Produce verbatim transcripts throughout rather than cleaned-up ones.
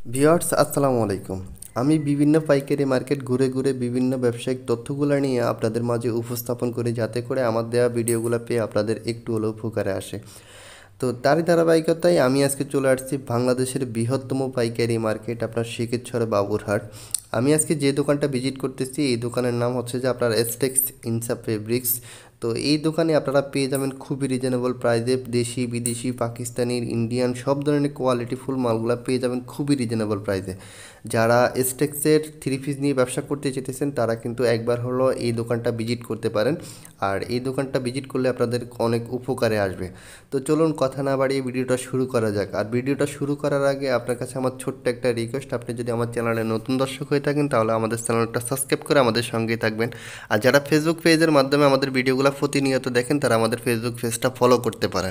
Viewers আসসালামু আলাইকুম। আমি বিভিন্ন পাইকারি মার্কেট ঘুরে ঘুরে বিভিন্ন ব্যবসায়িক তথ্যগুলো নিয়ে আপনাদের মাঝে উপস্থাপন করি, যাতে করে আমার দেওয়া ভিডিওগুলো পেয়ে আপনাদের একটু হলেও উপকারে আসে। তো তারই ধারাবাহিকতায় আমি আজকে চলে আসছি বাংলাদেশের বৃহত্তম পাইকারি মার্কেট আপনার শিকেরচরে বাবুরহাট। আমি আজকে যে দোকানটা ভিজিট করতেছি এই দোকানের নাম হচ্ছে যে আপনার এস.ট ইনসা ফেব্রিক্স। তো এই দোকানে আপনারা পেয়ে যাবেন খুবই রিজনেবল প্রাইসে দেশি বিদেশি পাকিস্তানি ইন্ডিয়ান সব ধরনের কোয়ালিটিফুল মালগুলো পেয়ে যাবেন খুবই রিজনেবল প্রাইসে। যারা এসটেক্সের থ্রি পিস নিয়ে ব্যবসা করতে চেতেছেন তারা কিন্তু একবার হলো এই দোকানটা ভিজিট করতে পারেন, আর এই দোকানটা ভিজিট করলে আপনাদের অনেক উপকারে আসবে। তো চলুন কথা না বাড়িয়ে ভিডিওটা শুরু করা যাক। আর ভিডিওটা শুরু করার আগে আপনার কাছে আমার ছোট্ট একটা রিকোয়েস্ট, আপনি যদি আমার চ্যানেলে নতুন দর্শক হয়ে থাকেন তাহলে আমাদের চ্যানেলটা সাবস্ক্রাইব করে আমাদের সঙ্গেই থাকবেন। আর যারা ফেসবুক পেজের মাধ্যমে আমাদের ভিডিওগুলো প্রতিনিয়ত দেখেন তারা আমাদের ফেসবুক পেজটা ফলো করতে পারেন।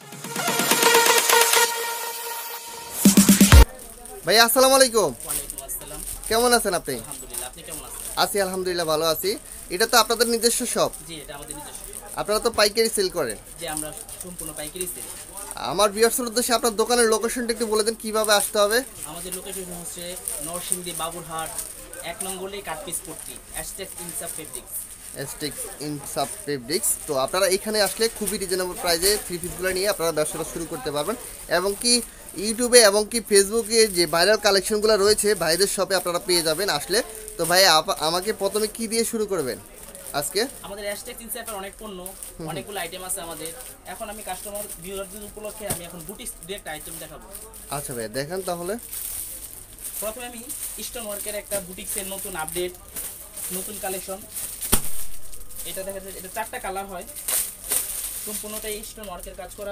ভাই আসসালামু আলাইকুম। ওয়ালাইকুম আসসালাম। কেমন আছেন আপনি? আলহামদুলিল্লাহ, আপনি কেমন আছেন? আছি আলহামদুলিল্লাহ, ভালো আছি। এটা তো আপনাদের নিজস্ব শপ? জি, এটা আমাদের নিজস্ব শপ। আপনারা তো পাইকারি সেল করেন? জি, আমরা সম্পূর্ণ পাইকারি সেল। আমার ভিউয়ার্সের উদ্দেশ্যে আপনার দোকানের লোকেশনটা একটু বলে দেন, কিভাবে আসতে হবে? আমাদের লোকেশন হচ্ছে নরসিংদী বাবুরহাট, এক নম্বরে কাটপিস পট্টি, এস.ট ইনসা ফেব্রিক্স। এস.ট ইনসা ফেব্রিক্স। তো আপনারা এখানে আসলে খুবই রিজনেবল প্রাইসে থ্রি পিসগুলো নিয়ে আপনারা ব্যবসাটা শুরু করতে পারবেন, এবং কি ইউটিউবে এবং কি ফেসবুকে যে ভাইরাল কালেকশনগুলো রয়েছে ভাইদের শপে আপনারা পেয়ে যাবেন আসলে। তো ভাই আমাকে প্রথমে কি দিয়ে শুরু করবেন আজকে? আমাদের এস.ট ইনসার অনেক পণ্য, অনেকগুলো আইটেম আছে আমাদের। এখন আমি কাস্টমার ভিউয়ারদের উপলক্ষে আমি এখন বুটিক দিয়ে একটা আইটেম দেখাবো। আচ্ছা ভাই, দেখেন তাহলে। প্রথমে আমি স্টোন ওয়ার্কের একটা বুটিক্সের নতুন আপডেট, নতুন কালেকশন। এটা দেখা যায়, এটা চারটা কালার হয়, সম্পূর্ণটাই স্টোন ওয়ার্কের কাজ করা।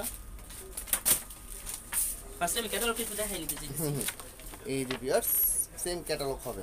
ফার্স্টে আমি ক্যাটালগটা একটু দেখাই নিতে চাই। এই যে ভিউয়ার্স সেম ক্যাটালগ হবে।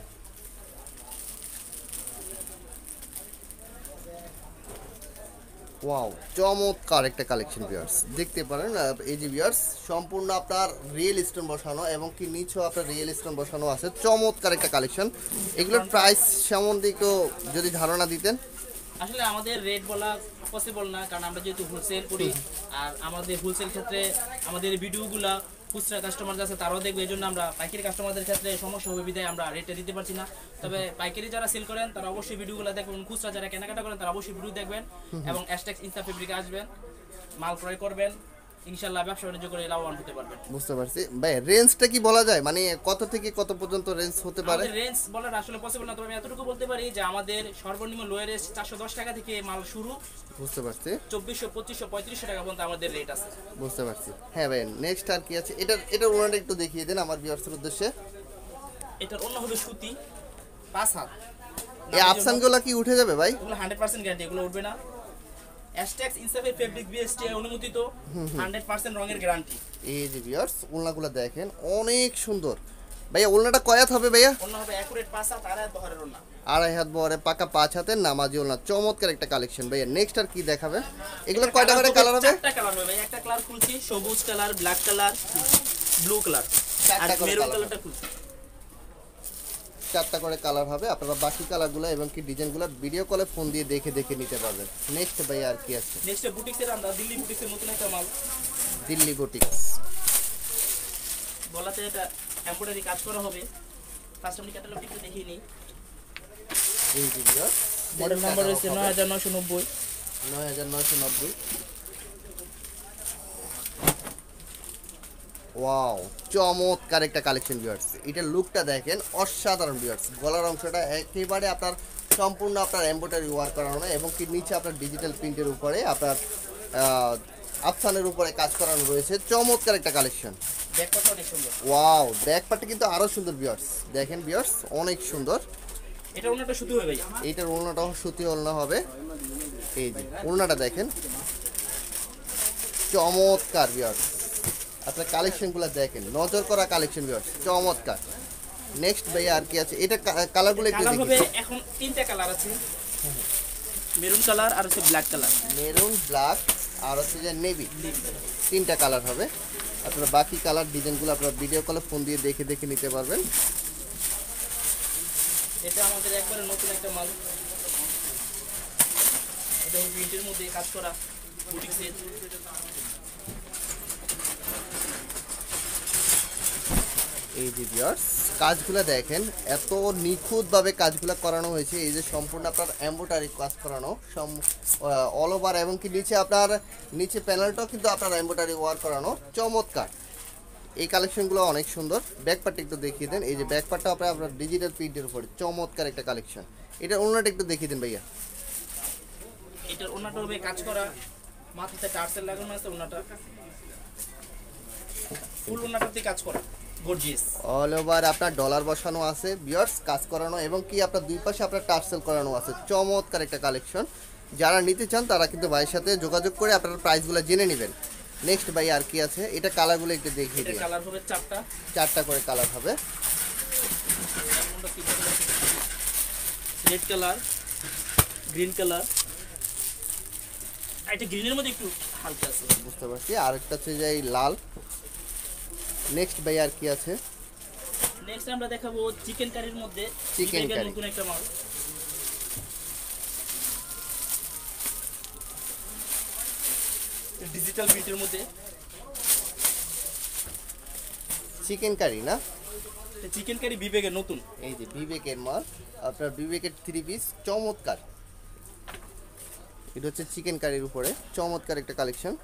ওয়াও, চমৎকার একটা কালেকশন ভিউয়ার্স, দেখতে পারেন। এই যে ভিউয়ার্স সম্পূর্ণ আপনার রিয়েল স্টোন বসানো, এবং কি নিচেও আপনার রিয়েল স্টোন বসানো আছে। চমৎকার একটা কালেকশন। এগুলোর প্রাইস সম্বন্ধে একটু যদি ধারণা দিতেন। আসলে আমাদের রেট বলা পসিবল না, কারণ আমরা যেহেতু হোলসেল করি, আর আমাদের হোলসেল ক্ষেত্রে আমাদের ভিডিওগুলা খুচরা কাস্টমার আছে তারাও দেখবে, এই জন্য আমরা পাইকারি কাস্টমারদের ক্ষেত্রে সমস্যা হবে বিধায় আমরা রেটে দিতে পারছি না। তবে পাইকারি যারা সেল করেন তারা অবশ্যই ভিডিওগুলো দেখবেন, খুচরা যারা কেনাকাটা করেন তারা অবশ্যই ভিডিও দেখবেন এবং এস.ট ইনসা ফেব্রিকে আসবেন, মাল ক্রয় করবেন, ইনশাআল্লাহ ব্যবসা বাণিজ্য করে লাভবান হতে পারবেন। বুঝতে পারছি ভাই। রেঞ্জটা কি বলা যায়, মানে কত থেকে কত পর্যন্ত রেঞ্জ হতে পারে? রেঞ্জ বলার আসলে পসিবল না, তবে আমি এতটুকু বলতে পারি যে আমাদের সর্বনিম্ন লোয়ার রেঞ্জ চারশো দশ টাকা থেকে মাল শুরু। বুঝতে পারছি। চব্বিশশো পঁচিশশো পঁয়ত্রিশশো টাকা পর্যন্ত আমাদের রেট আছে। বুঝতে পারছি। হ্যাঁ ভাই, নেক্সট আর কি আছে? এটা এটার ওনাটা একটু দেখিয়ে দেন আমার ভিউয়ার্সের উদ্দেশ্যে। এটার অন্য হবে সুতি, পাঁচ হাত। এই আফসানগুলো কি উঠে যাবে ভাই? এগুলো হান্ড্রেড পার্সেন্ট গ্যারান্টি, এগুলো উঠবে না। এস.ট ইনসাফের ফেব্রিক বিএসটি অনুমোদিত, হান্ড্রেড পার্সেন্ট রঙের গ্যারান্টি। এই যে ভিউয়ার্স ওলনাগুলো দেখেন অনেক সুন্দর। ভাইয়া ওলনাটা কয়াত হবে ভাইয়া? ওলনা হবে একুরেট পাঁচ হাত, আড়াই হাত বহরের ওলনা। আড়াই হাত বহরে পাকা পাঁচ হাতের নামাজি ওলনা। চমৎকার একটা কালেকশন ভাইয়া। নেক্সট আর কি দেখাবে? এগুলো কয়টা করে কালার হবে? চারটা কালার হবে ভাই। একটা কালার খুলছি, সবুজ colour, black colour, blue colour, আর মেরুন কালারটা খুলছি। চারটা করে কালার হবে। আপনারা বাকি কালারগুলো এবং কি ডিজাইনগুলো ভিডিও কলে ফোন দিয়ে দেখে দেখে নিতে পারবেন। নেক্সট ভাইয়া আর কি আছে? নেক্সট বুটিক্সের আমরা দিল্লি বুটিক্সের নতুন একটা মাল, দিল্লি বুটিক্স। গলাতে এটা এমব্রয়ডারি কাজ করা হবে। ফার্স্ট আমি ক্যাটালগটা একটু দেখিয়ে নিই। এই যে ভিউয়ার্স মডেল নাম্বার হচ্ছে নয় হাজার নয়শো নব্বই। নয় হাজার নয়শো নব্বই। ওয়াও, চমৎকার একটা কালেকশন ভিউয়ার্স। এটা লুকটা দেখেন অসাধারণ ভিউয়ার্স। গলার অংশটা একেবারে আপনার সম্পূর্ণ আপনার এমব্রয়ডারি ওয়ার্ক করানো, এবং কি নিচে আপনার ডিজিটাল প্রিন্টের উপরে আপনার আফসানের উপরে কাজ করানো রয়েছে। চমৎকার একটা কালেকশন। ব্যাকপার্টটা অনেক সুন্দর। ওয়াও, ব্যাক পার্টটা কিন্তু আরো সুন্দর ভিউয়ার্স। দেখেন ভিউয়ার্স অনেক সুন্দর। এটা ওনাটা সুতি হবে ভাইয়া। এইটার ওড়নাটাও সুতি ওড়না হবে। এই যে ওড়নাটা দেখেন চমৎকার ভিউয়ার্স। আপনার কালেকশনগুলো দেখেন, নজর করা কালেকশন ভিউয়ার্স, চমৎকার। নেক্সট ভাই আর কি আছে? এটা কালারগুলো একটু কালার হবে, দেখি। এখন তিনটা কালার আছে, মেরুন কালার আর হচ্ছে ব্ল্যাক কালার। মেরুন, ব্ল্যাক আর হচ্ছে যে নেভি, তিনটা কালার হবে। আপনারা বাকি কালার ডিজাইনগুলো আপনারা ভিডিও কলে ফোন দিয়ে দেখে দেখে নিতে পারবেন। এটা আমাদের একবারে নতুন একটা মাল, এটা প্রিন্টের মধ্যে কাজ করা বুটিক্সের। এই যে ভিউয়ার্স কাজগুলো দেখেন এত নিখুঁতভাবে কাজগুলো করানো হয়েছে। এই যে সম্পূর্ণ আপনার এমব্রয়ডারি কাজ করানো অল ওভার, এবং কি নিচে আপনার নিচে প্যানেলটাও কিন্তু আপনার এমব্রয়ডারি ওয়ার্ক করানো, চমৎকার। এই কালেকশনগুলো অনেক সুন্দর। ব্যাকপার্টটা একটু দেখিয়ে দেন। এই যে ব্যাকপার্টটা আপনার আপনার ডিজিটাল প্রিন্টের উপরে চমৎকার একটা কালেকশন। এটা ওনাটা একটু দেখিয়ে দেন ভাইয়া। এটার ওনাটা হবে কাজ করা, মাথাতে টার্সেল লাগানো আছে, ওনাটা ফুল ওনাটাতে কাজ করা গর্জিয়াস। অল ওভার আপনার ডলার বসানো আছে ভিউয়ার্স, কাজ করানো, এবং কি আপনার দুই পাশে আপনার টার্সেল করানো আছে। চমৎকার একটা কালেকশন। যারা নিতে চান তারা কিন্তু ভাইয়ের সাথে যোগাযোগ করে আপনার প্রাইসগুলো জেনে নেবেন। নেক্সট ভাই আর কি আছে? এটা কালারগুলো একটু দেখিয়ে দিন। কালার হবে চারটা, চারটা করে কালার হবে। রেড কালার, গ্রিন কালার, এটা গ্রিনের মধ্যে একটু হালকা আছে, বুঝতে পারছি। আর একটা হচ্ছে যে লাল। নেক্সট ভাই আর কি আছে? নেক্সট আমরা দেখাবো চিকেন কারির মধ্যে চিকেন কারি, নতুন একটা মাল, ডিজিটাল প্রিন্টের মধ্যে চিকেন কারি না, চিকেন কারি বিবেকের নতুন। এই যে বিবেকের মাল, আপনার বিবেকের থ্রি পিস, চমৎকার। এটা হচ্ছে চিকেন কারির উপরে চমৎকার একটা কালেকশন।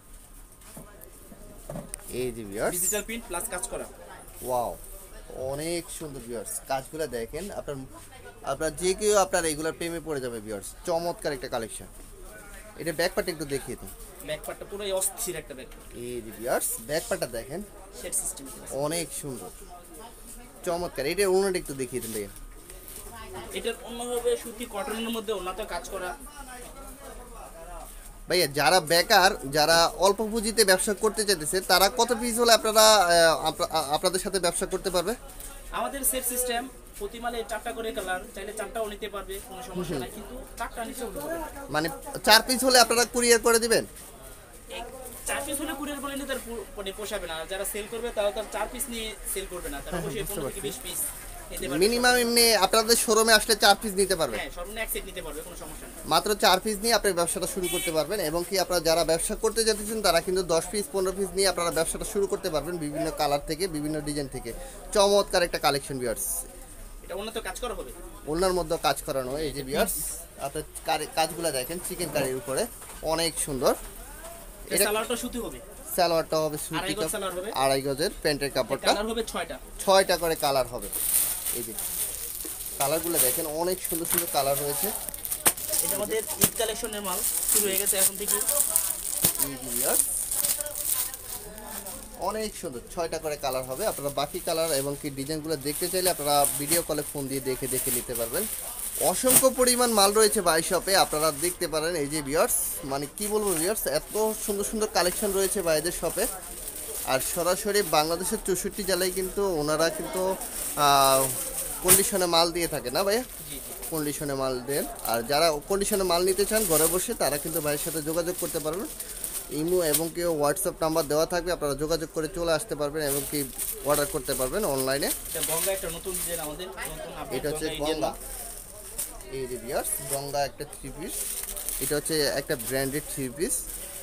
এই যে ভিউয়ার্স ডিজিটাল প্রিন্ট প্লাস কাজ করা, ওয়াও অনেক সুন্দর ভিউয়ার্স। কাজগুলো দেখেন, আপনার আপনার যে কেউ আপনার এগুলোর প্রেমে পড়ে যাবে ভিউয়ার্স। চমৎকার একটা কালেকশন। এটা ব্যাকপার্ট একটু দেখিয়ে দিন। ব্যাকপার্টটা পুরো অস্থির একটা ব্যাকপার্ট। এই যে ভিউয়ার্স ব্যাকপার্টটা দেখেন, সেট সিস্টেম অনেক সুন্দর চমৎকার। এটা ওনাটা একটু দেখিয়ে দিন ভাইয়া। এটার অন্যভাবে সুতি কটনের মধ্যে ওনাতে কাজ করা। ভাইয়া যারা বেকার, যারা অল্প পুঁজিতে ব্যবসা করতে চাইতেছে, তারা কত পিস হলে আপনারা আপনাদের সাথে ব্যবসা করতে পারবে? আমাদের সেট সিস্টেম প্রতি মালে চারটা করে কালার, চাইলে চারটাও নিতে পারবে, কোনো সমস্যা নাই, কিন্তু চারটা নিচে উঠবে। মানে চার পিস হলে আপনারা কুরিয়ার করে দিবেন? চার পিস হলে কুরিয়ার বলে নিতে মানে পোষাবে না। যারা সেল করবে তারা তার চার পিস নিয়ে সেল করবে না, তারা বসে পনেরো থেকে বিশ পিস নিতে পারবে। মিনিমাম এমনি আপনাদের শোরুমে আসলে চার পিস নিতে পারবে? হ্যাঁ, সর্বনিম্ন এক সেট নিতে পারবে, কোনো সমস্যা নেই। মাত্র চার পিস নিয়ে আপনার ব্যবসাটা শুরু করতে পারবেন। এবং কি আপনারা যারা ব্যবসা করতে যেতেছেন তারা কিন্তু দশ পিস পনেরো পিস নিয়ে আপনারা ব্যবসাটা শুরু করতে পারবেন, বিভিন্ন কালার থেকে, বিভিন্ন ডিজাইন থেকে। চমৎকার একটা কালেকশন ভিউয়ার্স। এটা অন্য তো কাজ করা হবে, ওনার মধ্যে কাজ করানো। এই যে ভিউয়ার্স আপনার কাজগুলো দেখেন, চিকেন কারির উপরে অনেক সুন্দর। এটা সালোয়ারটা সুতি হবে, সালোয়ারটা হবে সুতি, আড়াই গজের প্যান্টের কাপড়টা। কালার হবে ছয়টা, ছয়টা করে কালার হবে। এই যে কালারগুলো দেখেন, অনেক সুন্দর সুন্দর কালার রয়েছে। এটা আমাদের ঈদ কালেকশনের মাল, শুরু হয়ে গেছে এখন থেকে। অনেক সুন্দর, ছয়টা করে কালার হবে। আপনারা বাকি কালার এবং কি ডিজাইনগুলো দেখতে চাইলে আপনারা ভিডিও কলে ফোন দিয়ে দেখে দেখে নিতে পারবেন। অসংখ্য পরিমাণ মাল রয়েছে বাই শপে, আপনারা দেখতে পারেন। এই যে ভিউয়ার্স, মানে কি বলবো ভিউয়ার্স, এত সুন্দর সুন্দর কালেকশন রয়েছে বাইদের শপে। আর সরাসরি বাংলাদেশের চৌষট্টি জেলায় কিন্তু ওনারা কিন্তু কন্ডিশনে মাল দিয়ে থাকে না ভাইয়া, কন্ডিশনে মাল দেন। আর যারা কন্ডিশনে মাল নিতে চান ঘরে বসে, তারা কিন্তু ভাইয়ের সাথে যোগাযোগ করতে পারবেন। ইমো এবং কি হোয়াটসঅ্যাপ নাম্বার দেওয়া থাকবে, আপনারা যোগাযোগ করে চলে আসতে পারবেন এবং কি অর্ডার করতে পারবেন অনলাইনে। এটা হচ্ছে গঙ্গা, এই যে ভিউয়ার্স গঙ্গা একটা থ্রি পিস। এটা হচ্ছে একটা ব্র্যান্ডেড থ্রি পিস।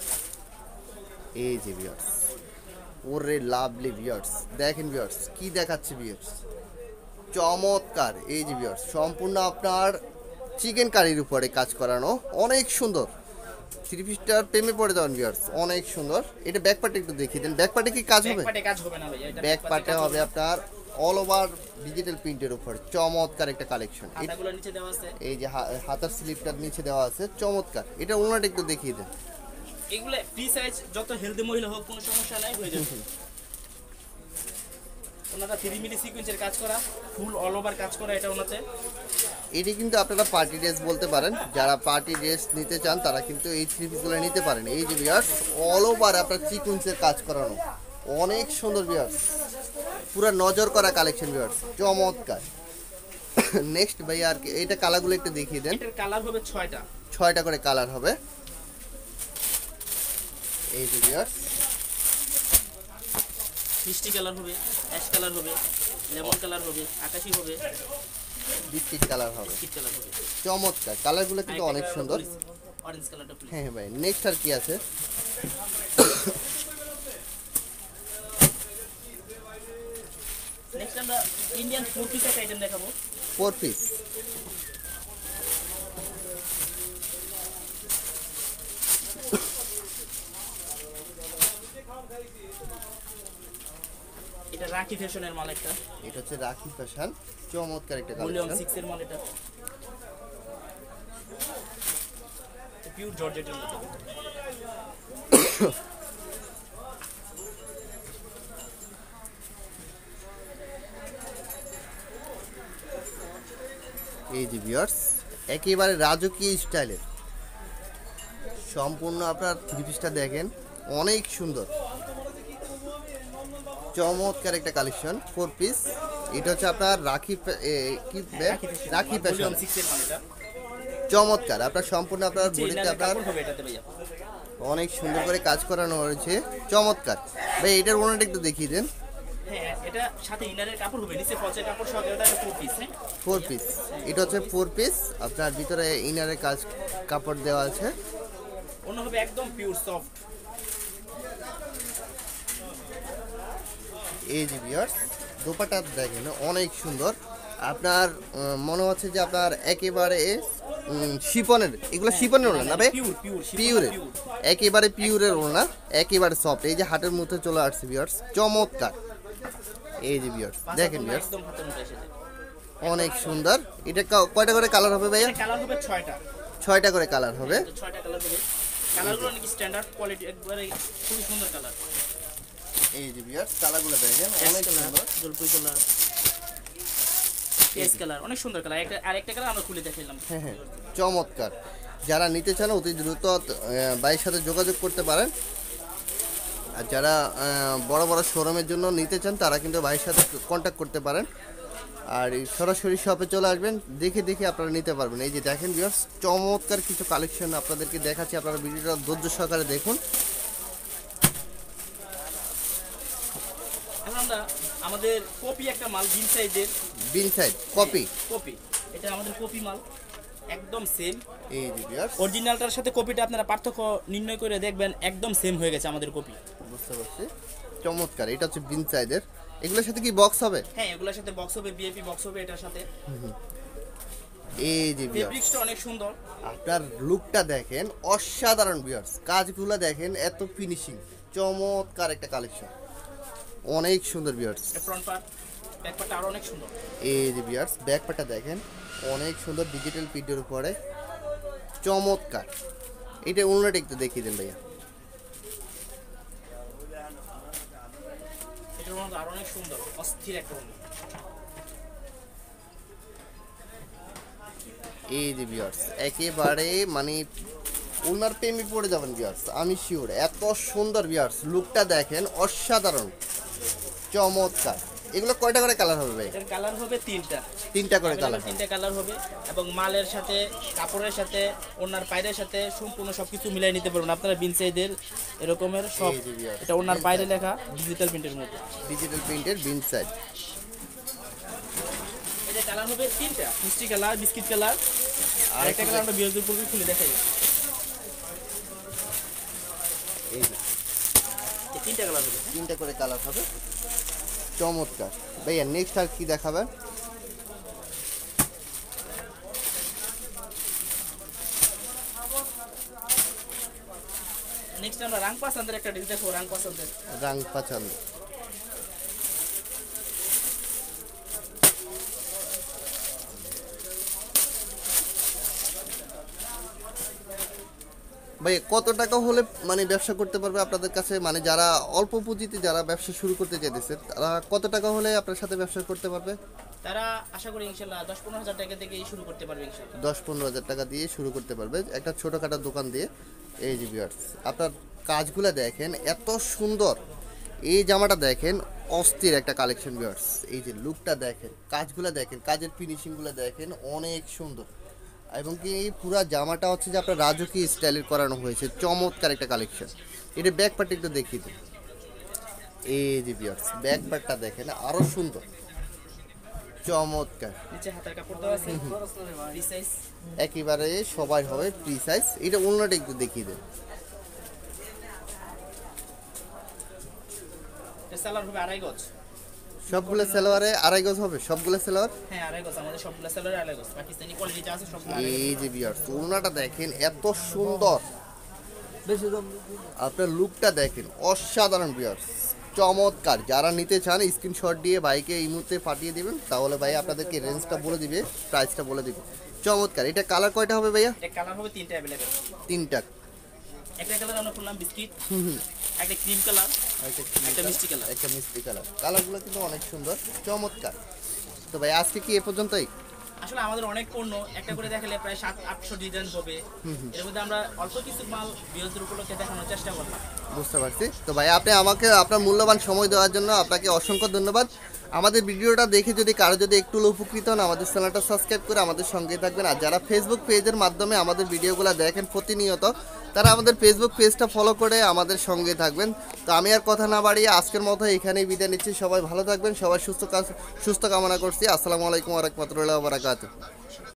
এই যে ভিউয়ার্স, ওরে লাভলি ভিউয়ার্স, দেখেন ভিউয়ার্স কি দেখাচ্ছে ভিউয়ার্স, চমৎকার। এই যে ভিউয়ার্স সম্পূর্ণ আপনার চিকেন কারির উপরে কাজ করানো, অনেক সুন্দর। থ্রি পিসটার প্রেমে পড়ে যাবেন ভিউয়ার্স, অনেক সুন্দর। এটা ব্যাক পার্টে একটু দেখিয়ে দেন। ব্যাক পার্টে কি কাজ হবে? ব্যাক পার্টে হবে আপনার অল ওভার ডিজিটাল প্রিন্টের উপর, চমৎকার একটা কালেকশন। এই যে হাতার স্লিপটার নিচে দেওয়া আছে, চমৎকার। এটা ওনাটা একটু দেখিয়ে দেন। এগুলো ফ্রি সাইজ, যত হেলদি মহিলা হোক কোনো সমস্যা নাই, হয়ে যাবে। ওনাটা থ্রি মিলি সিকোয়েন্সের কাজ করা, ফুল অল ওভার কাজ করা এটা ওনাতে। এটি কিন্তু আপনারা পার্টি ড্রেস বলতে পারেন। যারা পার্টি ড্রেস নিতে চান তারা কিন্তু এই থ্রি পিসগুলো নিতে পারেন। এই যে ভিউয়ার্স অল ওভার আপনার সিকোয়েন্সের কাজ করানো, অনেক সুন্দর ভিউয়ার্স, পুরো নজর করা কালেকশন ভিউয়ার্স, চমৎকার। নেক্সট ভাই আর কি, এইটা কালারগুলো একটু দেখিয়ে দেন। এটার কালার হবে ছয়টা, ছয়টা করে কালার হবে। এই যে ভিউয়ার্স মিষ্টি কালার হবে, অ্যাশ কালার হবে, লেমন কালার হবে, আকাশী হবে, বিস্কিট কালার হবে, বিস্কিট কালার হবে। চমৎকার, কালারগুলো কিন্তু অনেক সুন্দর। অরেঞ্জ কালারটা প্লিজ। হ্যাঁ ভাই, নেক্সট আর কি আছে? নেক্সট আমরা ইন্ডিয়ান ফোর পিস একটা আইটেম দেখাবো। ফোর পিস এটা রাখি ফ্যাশনের মাল একটা। এটা হচ্ছে রাখি ফ্যাশন, চমৎকার একটা ভলিউম কালেকশন। সিক্স এর মাল এটা। পিওর জর্জেটের মধ্যে। এই যে ভিউয়ার্স একেবারে রাজকীয় স্টাইলের সম্পূর্ণ আপনার থ্রি পিসটা দেখেন, অনেক সুন্দর চমৎকার একটা কালেকশন। ফোর পিস এটা হচ্ছে আপনার রাখি ফ্যা- এ, কি বে- রাখি ফ্যাশন, ভলিউম সিক্স এর মাল এটা। চমৎকার। আপনার সম্পূর্ণ আপনার বডিতে ইনারের আপনার কাপড় হবে এটাতে ভাইয়া। অনেক সুন্দর করে কাজ করানো হয়েছে, চমৎকার। ভাই এটার ওনাটা একটু দেখিয়ে দেন। হ্যাঁ এটা সাথে ইনারের কাপড় হবে, নিচে ফলসের কাপড় সহ এটা ফোর পিস। হ্যাঁ ফোর পিস এটা হচ্ছে ফোর পিস, আপনার ভিতরে ইনারের কাজ কাপড় দেওয়া আছে। অন্য হবে একদম পিওর সফট। এই যে ভিউয়ার্স দোপাটা দেখেন অনেক সুন্দর, আপনার উম, মনে হচ্ছে যে আপনার একেবারে উম, শিপনের, এগুলো শিপনের ওড়না না ভাই? পিওর পিওর পিওরের, একেবারে পিওরের ওড়না, একেবারে সফট। এই যে হাটের মধ্যে চলে আসছে ভিউয়ার্স, চমৎকার। এই যে ভিউয়ার্স দেখেন ভিউয়ার্স একদম হাতের মধ্যে এসে যায়। অনেক সুন্দর। এটা কা- কয়টা করে কালার হবে ভাইয়া? এটা কালার হবে ছয়টা। ছয়টা করে কালার হবে। তো ছয়টা কালার হবে। কালারগুলো নাকি স্ট্যান্ডার্ড কোয়ালিটি, একবারে খুবই সুন্দর কালার। এই যে ভিউয়ার্স কালারগুলো দেখেন অনেক সুন্দর, জলপাই কালার, পেস্ট কালার, অনেক সুন্দর কালার। একটা আরেকটা কালার আমরা খুলে দেখাইলাম। হ্যাঁ হ্যাঁ চমৎকার। যারা নিতে চান অতি দ্রুত আহ, ভাইয়ের সাথে যোগাযোগ করতে পারেন। আর যারা আহ, বড় বড় শোরুমের জন্য নিতে চান তারা কিন্তু ভাইয়ের সাথে কন্ট্যাক্ট করতে পারেন। আর এই সরাসরি শপে চলে আসবেন, দেখে দেখে আপনারা নিতে পারবেন। এই যে দেখেন ভিউয়ার্স চমৎকার কিছু কালেকশন আপনাদেরকে দেখাচ্ছি, আপনারা ভিডিওটা ধৈর্য সহকারে দেখুন। এখন আমরা আমাদের কপি একটা মাল বিন সাইজের, বিন সাইড কপি, কপি এটা আমাদের কপি মাল একদম সেম। এই যে ভিউয়ার্স অরিজিনালটার সাথে কপিটা আপনারা পার্থক্য নির্ণয় করে দেখবেন, একদম সেম হয়ে গেছে আমাদের কপি। বুঝতে পারছি, চমৎকার। এটা হচ্ছে বিন সাইডের, এগুলোর সাথে কি বক্স হবে? হ্যাঁ এগুলোর সাথে বক্স হবে, বিএপি বক্স হবে এটার সাথে। এই যে ভিউয়ার্স ফেব্রিক্সটা অনেক সুন্দর। আপনার লুকটা দেখেন অসাধারণ ভিউয়ার্স, কাজগুলো দেখেন এত ফিনিশিং, চমৎকার একটা কালেকশন, অনেক সুন্দর ভিউয়ার্স। ফ্রন্ট পার্ট, ব্যাক পার্টটা আরো অনেক সুন্দর। এই যে ভিউয়ার্স ব্যাক পার্টটা দেখেন অনেক সুন্দর, ডিজিটাল প্রিন্টের উপরে চমৎকার। এটা ওনাটা একটু দেখিয়ে দেন ভাইয়া। এটার মধ্যে আরো অনেক সুন্দর, অস্থির একটা ওড়না। এই যে ভিউয়ার্স একেবারে মানে ওনার প্রেমে পড়ে যাবেন ভিউয়ার্স, আমি শিওর। এত সুন্দর ভিউয়ার্স, লুকটা দেখেন অসাধারণ, চমৎকার। এগুলো কয়টা করে কালার হবে ভাই? এটার কালার হবে তিনটা। তিনটা করে কালার। তিনটা কালার হবে এবং মালের সাথে, কাপড়ের সাথে, ওনার পায়ের সাথে সম্পূর্ণ সবকিছু মিলাই নিতে পারবেন আপনারা। বিন সাইজের এরকমের সব, এই যে viewers, এটা ওনার বাইরে লেখা ডিজিটাল প্রিন্টের মধ্যে। ডিজিটাল প্রিন্টের বিন সাইড। এটা কালার হবে তিনটা, মিষ্টি কালার, বিস্কিট কালার, আর একটা কালার আমরা বিরোধী পূর্বে খুলে দেখাই। এই যে এই তিনটা কালার হবে। তিনটা করে কালার হবে, চমৎকার। ভাইয়া নেক্সট আর কি দেখাবেন? নেক্সট আমরা রাং পাসান্দের একটা ডিজাইন দেখো, রাং পাসান্দের। রাং পাচান। ভাই কত টাকা হলে মানে ব্যবসা করতে পারবে আপনাদের কাছে? মানে যারা অল্প পুঁজিতে যারা ব্যবসা শুরু করতে চাইতেছে তারা কত টাকা হলে আপনার সাথে ব্যবসা করতে পারবে? তারা আশা করি ইনশাল্লাহ দশ পনেরো হাজার টাকা থেকে শুরু করতে পারবে ইনশাল্লাহ। দশ পনেরো হাজার টাকা দিয়ে শুরু করতে পারবে একটা ছোটোখাটো দোকান দিয়ে। এই যে ভিউয়ার্স আপনার কাজগুলো দেখেন এত সুন্দর, এই জামাটা দেখেন অস্থির একটা কালেকশন ভিউয়ার্স। এই যে লুকটা দেখেন, কাজগুলো দেখেন, কাজের ফিনিশিংগুলো দেখেন অনেক সুন্দর। এবং কি এই পুরা জামাটা হচ্ছে যে আপনার রাজকীয় স্টাইলের করানো হয়েছে, চমৎকার একটা কালেকশন। এটা ব্যাক পার্ট একটু দেখিয়ে দিন। এই যে ভিউয়ার্স ব্যাক পার্টটা দেখেন আরো সুন্দর, চমৎকার। নিচে হাতের কাপড় দেওয়া আছে, ফ্রি সাইজ। একেবারে সবাই হবে ফ্রি সাইজ। এটা অন্যটা একটু দেখিয়ে দেন। এটা সালোয়ার হবে আড়াই গজ। সবগুলো সালোয়ারে আড়াই গজ হবে সবগুলো সালোয়ার? হ্যাঁ আড়াই গজ, আমাদের সবগুলো সালোয়ারে আড়াই গজ, পাকিস্তানি কোয়ালিটি যা আছে সবগুলো। এই যে ভিউয়ার্স ওড়নাটা দেখেন এত সুন্দর, আপনার লুকটা দেখেন অসাধারণ ভিউয়ার্স, চমৎকার। যারা নিতে চান স্ক্রিনশট দিয়ে বাইকে এই মুহূর্তে পাঠিয়ে দিবেন, তাহলে ভাই আপনাদেরকে রেঞ্জটা বলে দিবে, প্রাইসটা বলে দিবে। চমৎকার। এটা কালার কয়টা হবে ভাইয়া? এটা কালার হবে তিনটা अवेलेबल। তিনটা। একটা কালার আমরা করলাম বিস্কিট, হুম হুম, একটা ক্রিম কালার, একটা একটা মিষ্টি কালার। একটা মিষ্টি কালার। কালারগুলো কিন্তু অনেক সুন্দর, চমৎকার। তো ভাই আজকে কি এ পর্যন্তই? আসলে আমাদের অনেক পণ্য, একটা করে দেখালে প্রায় সাত আটশো ডিজাইন হবে। এর মধ্যে আমরা অল্প কিছু মাল বৃহস্পতির উপলক্ষে দেখানোর চেষ্টা করলাম। বুঝতে পারছি। তো ভাই আপনি আমাকে আপনার মূল্যবান সময় দেওয়ার জন্য আপনাকে অসংখ্য ধন্যবাদ। আমাদের ভিডিওটা দেখে যদি কারো যদি একটু উপকৃত হন, আমাদের চ্যানেলটা সাবস্ক্রাইব করে আমাদের সঙ্গে থাকবেন। আর যারা ফেসবুক পেজের মাধ্যমে আমাদের ভিডিওগুলো দেখেন প্রতিনিয়ত, তারা আমাদের ফেসবুক পেজটা ফলো করে আমাদের সঙ্গে থাকবেন। তো আমি আর কথা না বাড়িয়ে আজকের মতো এখানেই বিদায় নিচ্ছি। সবাই ভালো থাকবেন, সবাই সুস্থ সুস্থ কামনা করছি। আসসালামু আলাইকুম ওয়া রাহমাতুল্লাহি ওয়া বারাকাতুহু।